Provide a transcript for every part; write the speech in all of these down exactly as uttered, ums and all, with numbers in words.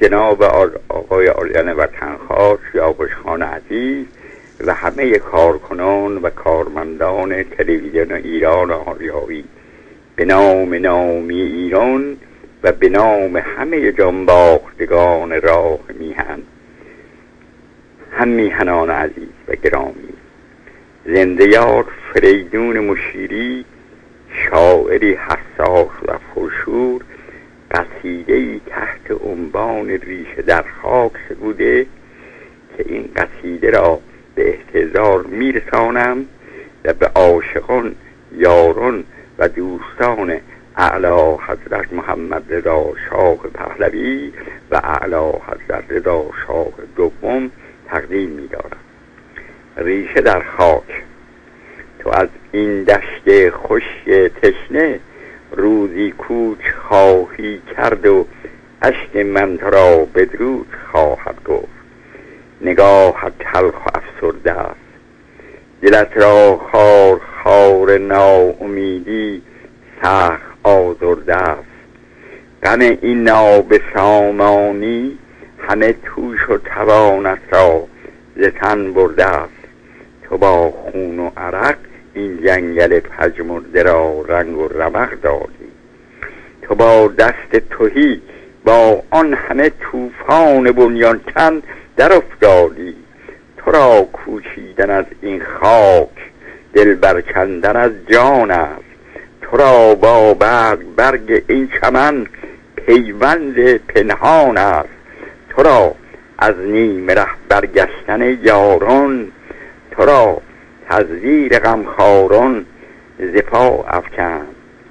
جناب آقای آریان وطنخواه، سیاوش خان عزیز و همه کارکنان و کارمندان تلویزیون ایران آریایی، به نام نامی ایران و به نام همه جانباختگان راه میهن، هم میهنان عزیز و گرامی، زنده یاد فریدون مشیری، شاعری حساس و پرشور، قصیده‌ای تحت عنوان ریشه در خاک سروده که این قصیده را به احتضار میرسانم و به عاشقان، یاران و دوستان اعلی حضرت محمد رضا شاه پهلوی و اعلی حضرت رضا شاه دوم تقدیم می‌دارم. ریشه در خاک. تو از این دشت خشک تشنه روزی کوچ خواهی کرد و اشک من تو را بدرود خواهد گفت. نگاهت تلخ و افسرده است، دلت را خار خار ناامیدی سخت آزرده است. غم این نابسامانی همه توش و توانت را ز تن برده است. تو با خون و عرق این جنگل پژمرده را رنگ و رمق دادی. تو با دست تهی با آن همه طوفان بنیان کن در افتادی. تو را کوچیدن از این خاک دل برکندن از جان است. تو را با برگ برگ این چمن پیوند پنهان است. تو را از نیم ره برگشتن یاران، تو را تزویر غمخواران ز پا افکند.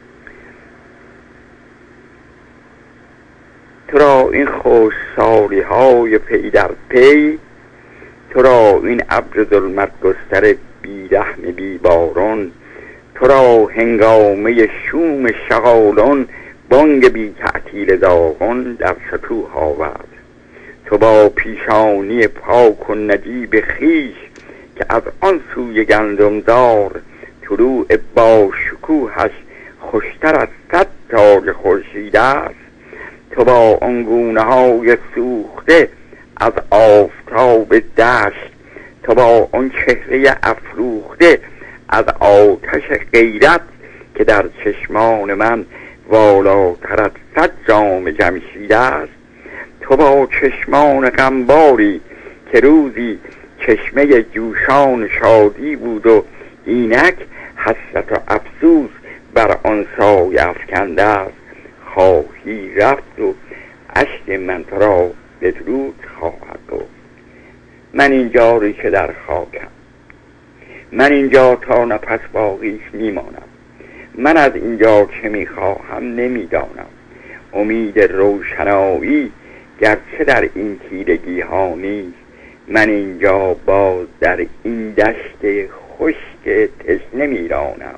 تو را این خشکسالی های پی در پی، تو را این ابر ظلمت گستر بی رحم بی باران، تو را هنگامه شوم شغالان بانگ بی تعطیل داغان در شکوه آورد. تو با پیشانی پاک و نجیب خویش که از آن سوی گندمدار طلوع با شکوهش خوشتر از صد تاج خورشید است. تو با آنگونه های سوخته از آفتاب دشت، تو با آن چهره افروخته از آتش غیرت که در چشمان من والاتر از صد جام جمشید است. تو با چشمان غمباری که روزی چشمه جوشان شادی بود و اینک حسرت و افسوس بر آن سایه افکنده است، خواهی رفت و اشک من تو را بدرود خواهد گفت. من اینجا ریشه در خاکم، من اینجا تا نفس باقیش میمانم. من از اینجا چه میخواهم نمیدانم. امید روشنایی گرچه در این تیرگی ها نیست. من اینجا باز در این دشت خشک تشنه میرانم.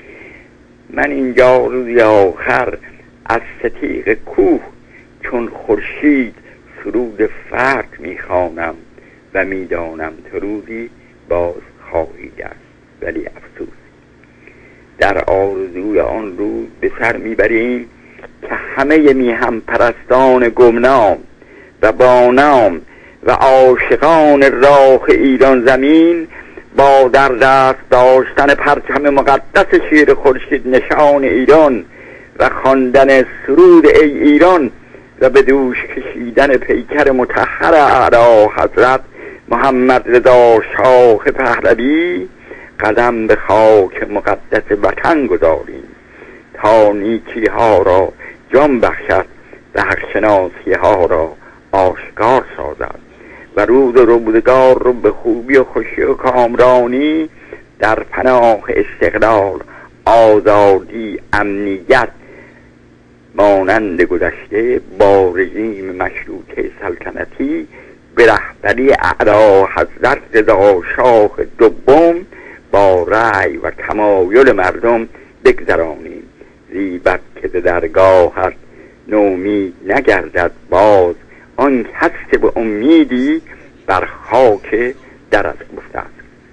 من اینجا روزی آخر از ستیغ کوه چون خورشید سرود فتح میخوانم و میدانم تو روزی باز خواهی گشت. ولی افسوس در آرزوی آن روز به سر میبریم که همه میهم پرستان گمنام و با نام و عاشقان راه ایران زمین با در دست داشتن پرچم مقدس شیر خورشید نشان ایران و خواندن سرود ای ایران و به دوش کشیدن پیکر مطهر اعلی حضرت محمد رضا شاه پهلوی قدم به خاک مقدس وطن گذاریم تا نیکی ها را جان بخشد و حق شناسی ها را آشکار سازد و روز و روزگار رو به خوبی و خوشی و کامرانی در پناه استقلال، آزادی، امنیت مانند گذشته با رژیم مشروطه سلطنتی به رهبری اعلی حضرت رضا شاه دوم با رأی و تمایل مردم بگذرانیم. زیبت که درگاهت نومید نگردد باز، آن کس که به امیدی بر خاک درت افتاد.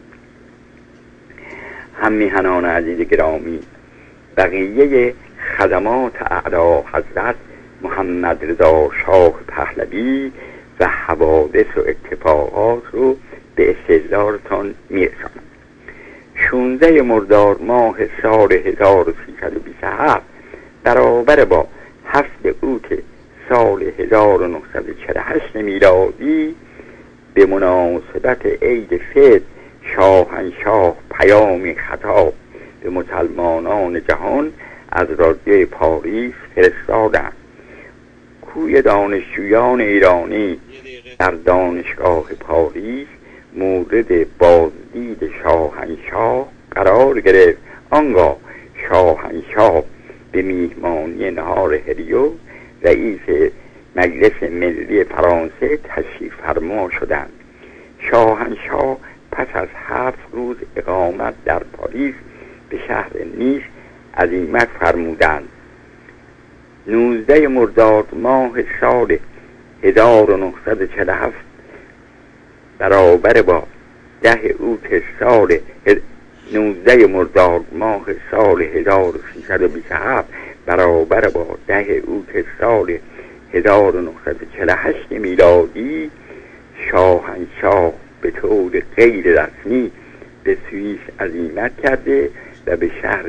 هم میهنان عزیز گرامی، بقیه خدمات اعلی حضرت محمد رضا شاه پهلوی و حوادث و اتفاقات رو به استحضارتان میرسانم. شانزده مرداد ماه سال هزار و سیصد و بیست و هفت برابر با هفت اوت سال هزار و نهصد و چهل و هشت میلادی به مناسبت عید فطر شاهنشاه پیامی خطاب به مسلمانان جهان از رادیوی پاریس فرستادند. کوی دانشجویان ایرانی در دانشگاه پاریس مورد بازدید شاهنشاه قرار گرفت. آنگاه شاهنشاه به میهمانی نهار هریو رئیس مجلس ملی فرانسه تشریف فرما شدند. شاهنشاه پس از هفت روز اقامت در پاریس به شهر نیس عزیمت فرمودند. نوزده مرداد ماه سال هزار و نهصد و چهل و هفت برابر با ده اوت سال نوزده مرداد ماه سال هزار و سیصد و بیست و هفت برابر با ده اوت سال هزار و نهصد و چهل و هشت میلادی شاهنشاه به طور غیر رسمی به سوئیس عزیمت کرده و به شهر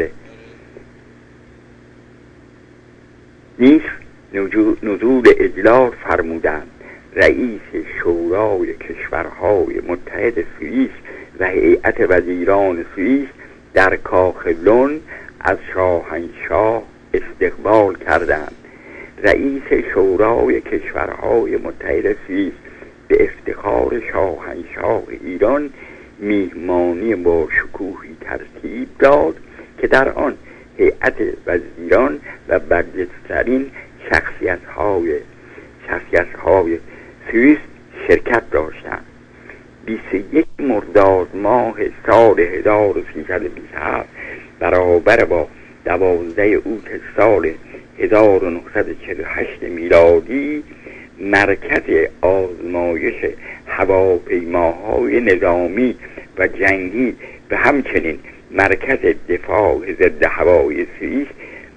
نیس نزول اجلال فرمودند. رئیس شورای کشورهای متحد سوئیس و هیئت وزیران سوئیس در کاخ لن از شاهنشاه استقبال کردند. رئیس شورای کشورهای متحد سوئیس به افتخار شاهنشاه ایران میهمانی با شکوهی ترتیب داد که در آن هیئت وزیران و برجسته‌ترین شخصیت‌های شخصیت‌های سوئیس شرکت داشتند. بیست و یک مرداد ماه سال هزار و سیصد و بیست و هفت برابر با دوازده اوت سال هزار و نهصد و چهل و هشت میلادی مرکز آزمایش هواپیماهای نظامی و جنگی و همچنین مرکز دفاع ضد هوایی سوئیس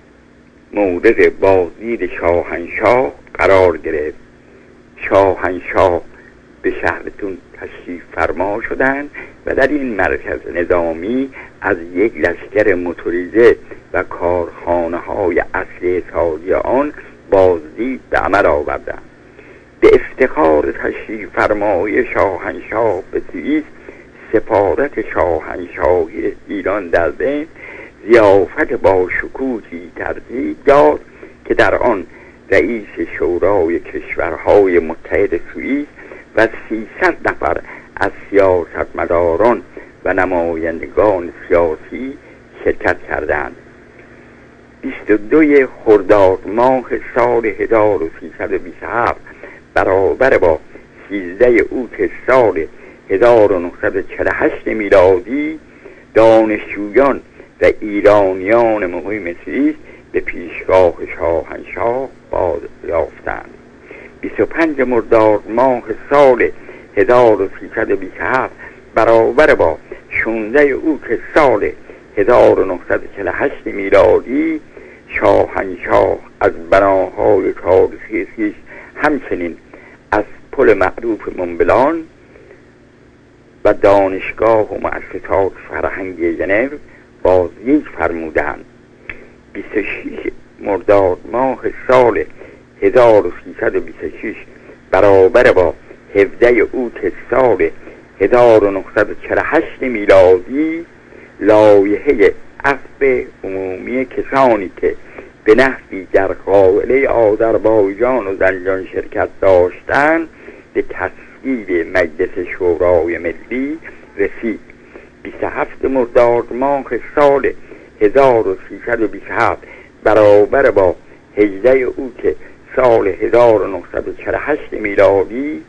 مورد بازدید شاهنشاه قرار گرفت. شاهنشاه به شهرتون تشریف فرما شدند و در این مرکز نظامی از یک لشکر موتوریزه و کارخانه های اصلی سازی آن بازدید به عمل آوردند. به افتخار تشریف فرمای شاهنشاه به سوئیس سفارت شاهنشاهی ایران در وین ضیافت با شکوهی ترتیب داد که در آن رئیس شورای کشورهای متحد سوئیس و سیصد نفر از سیاستمداران و نمایندگان سیاسی شرکت کردند. بیست و دو خرداد ماه سال هزار و سیصد و بیست و هفت برابر با سیزده اوت سال هزار و نهصد و چهل و هشت میلادی دانشجویان و ایرانیان مهم سوئیس به پیشگاه شاهنشاه باز یافتند. بیست و پنج مرداد ماه سال هزار و سیصد و بیست و هفت برابر با شانزده اوت سال هزار و نهصد و چهل و هشت میلادی شاهنشاه از بناهای تاریخی سوئیس همچنین از پل معروف مونبلان و دانشگاه و مؤسسات فرهنگی ژنو بازدید فرمودند. بیست و شش مرداد ماه سال هزار و سیصد و بیست و شش برابر با هفده اوت سال هزار و نهصد و چهل و هشت میلادی لایحه عفو عمومی کسانی که به نحوی در قائله آذربایجان و زنجان شرکت داشتند به تصویب مجلس شورای ملی رسید. بیست و هفت مرداد ماه سال هزار و سیصد و بیست و هفت برابر با هجده اوت سال هزار و نهصد و چهل و هشت میلادی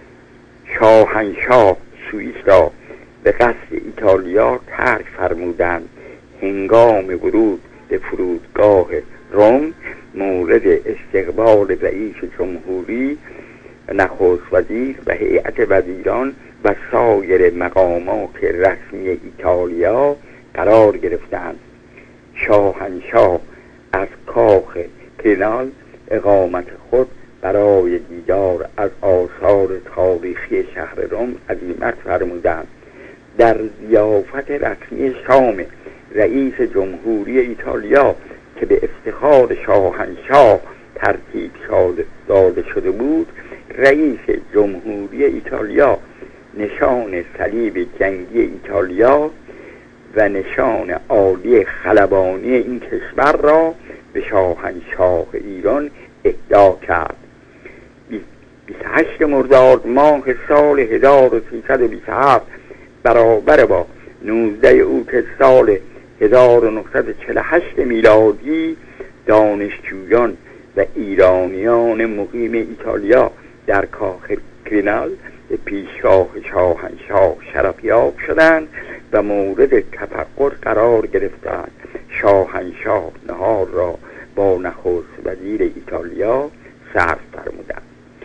شاهنشاه سوئیس را به قصد ایتالیا ترک فرمودند. هنگام ورود به فرودگاه روم مورد استقبال رئیس جمهوری، نخست وزیر و هیئت وزیران و سایر مقامات رسمی ایتالیا قرار گرفتند. شاهنشاه از کاخ کلینال اقامت خود برای دیدار از آثار تاریخی شهر رم عزیمت فرمودند. در ضیافت رسمی شام رئیس جمهوری ایتالیا که به افتخار شاهنشاه ترتیب داده شده بود، رئیس جمهوری ایتالیا نشان صلیب جنگی ایتالیا و نشان عالی خلبانی این کشور را به شاهنشاه ایران اهدا کرد. بیست و هشت مرداد ماه سال هزار و سیصد و بیست و هفت برابر با نوزده اوت سال هزار و نهصد و چهل و هشت میلادی دانشجویان و ایرانیان مقیم ایتالیا در کاخ کرینال به پیشگاه شاهنشاه شرفیاب شدند و مورد تفکر قرار گرفتند. شاهنشاه نهار را با نخست وزیر ایتالیا صرف فرمودند.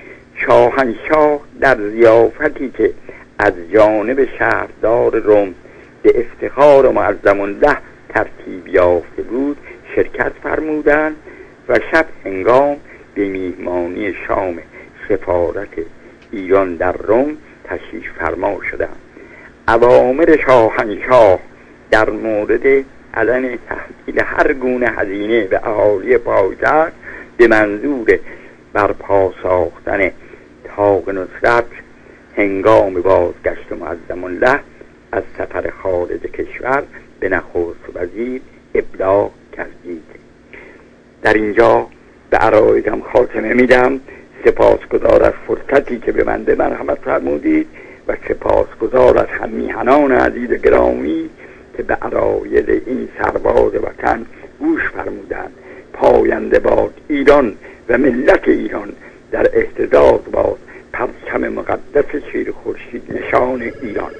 شاهنشاه در ضیافتی که از جانب شهردار روم به افتخار معظم الله ترتیب یافته بود شرکت فرمودند و شب هنگام به میهمانی شام سفارت ایران در روم تشریف فرما شدند. اوامر شاهنشاه در مورد عدم تحمیل هر گونه هزینه به اهالی پایتخت به منظور برپا ساختن طاق نصرت هنگام بازگشت معظم الله از سفر خارج کشور به نخست وزیر ابلاغ کردید. در اینجا به عرایزم خاتمه میدم. سپاسگزار از فرصتی که به بنده مرحمت فرمودید و سپاسگزار از هم میهنان عزیز گرامی که به عرایز این سرباز وطن گوش فرمودند. پاینده باد ایران و ملت ایران، در اهتزاز باد پرچم مقدس شیر خورشید نشان ایران.